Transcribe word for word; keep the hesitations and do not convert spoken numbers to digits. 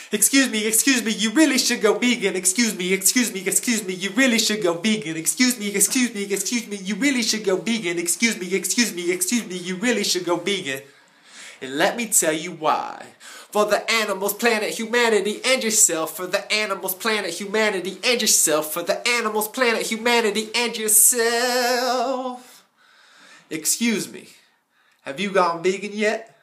Excuse me, excuse me, you really should go vegan. Excuse me, excuse me, excuse me, you really should go vegan. Excuse me, excuse me, excuse me, you really should go vegan. Excuse me, excuse me, excuse me, you really should go vegan. And let me tell you why. For the animals, planet, humanity, and yourself. For the animals, planet, humanity, and yourself. For the animals, planet, humanity, and yourself. Excuse me, have you gone vegan yet?